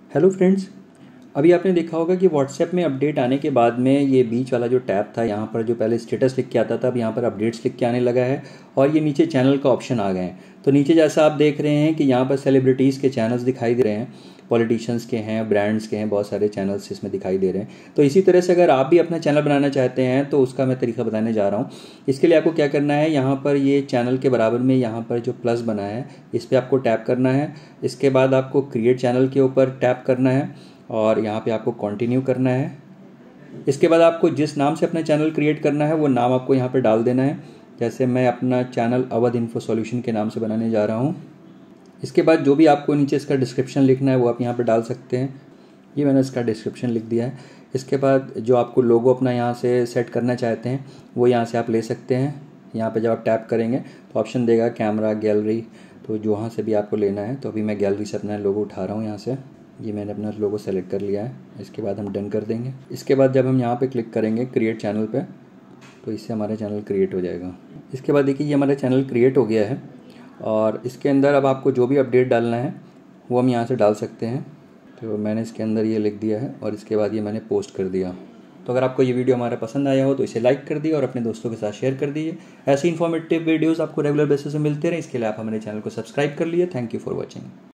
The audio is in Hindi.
हेलो फ्रेंड्स, अभी आपने देखा होगा कि व्हाट्सएप में अपडेट आने के बाद में ये बीच वाला जो टैब था, यहाँ पर जो पहले स्टेटस लिख के आता था, अब यहाँ पर अपडेट्स लिख के आने लगा है और ये नीचे चैनल का ऑप्शन आ गए हैं। तो नीचे जैसा आप देख रहे हैं कि यहाँ पर सेलिब्रिटीज़ के चैनल्स दिखाई दे रहे हैं, पॉलिटिशियंस के हैं, ब्रांड्स के हैं, बहुत सारे चैनल्स इसमें दिखाई दे रहे हैं। तो इसी तरह से अगर आप भी अपना चैनल बनाना चाहते हैं तो उसका मैं तरीका बताने जा रहा हूँ। इसके लिए आपको क्या करना है, यहाँ पर ये चैनल के बराबर में यहाँ पर जो प्लस बना है इस पर आपको टैप करना है। इसके बाद आपको क्रिएट चैनल के ऊपर टैप करना है और यहाँ पे आपको कंटिन्यू करना है। इसके बाद आपको जिस नाम से अपना चैनल क्रिएट करना है वो नाम आपको यहाँ पे डाल देना है। जैसे मैं अपना चैनल अवध इन्फो सॉल्यूशन के नाम से बनाने जा रहा हूँ। इसके बाद जो भी आपको नीचे इसका डिस्क्रिप्शन लिखना है वो आप यहाँ पे डाल सकते हैं। ये मैंने इसका डिस्क्रिप्शन लिख दिया है। इसके बाद जो आपको लोगो अपना यहाँ से सेट करना चाहते हैं वो यहाँ से आप ले सकते हैं। यहाँ पे जब आप टैप करेंगे तो ऑप्शन देगा कैमरा, गैलरी, तो जहाँ से भी आपको लेना है। तो अभी मैं गैलरी से अपना लोगो उठा रहा हूँ यहाँ से। ये मैंने अपना लोगो सेलेक्ट कर लिया है। इसके बाद हम डन कर देंगे। इसके बाद जब हम यहाँ पे क्लिक करेंगे क्रिएट चैनल पे तो इससे हमारा चैनल क्रिएट हो जाएगा। इसके बाद देखिए ये हमारा चैनल क्रिएट हो गया है और इसके अंदर अब आपको जो भी अपडेट डालना है वो हम यहाँ से डाल सकते हैं। तो मैंने इसके अंदर ये लिख दिया है और इसके बाद ये मैंने पोस्ट कर दिया। तो अगर आपको ये वीडियो हमारा पसंद आया हो तो इसे लाइक कर दिए और अपने दोस्तों के साथ शेयर कर दीजिए। ऐसे इन्फॉर्मेटिव वीडियोस आपको रेगुलर बेसिस पे मिलते रहे, इसके लिए आप हमारे चैनल को सब्सक्राइब कर लिए। Thank you for watching.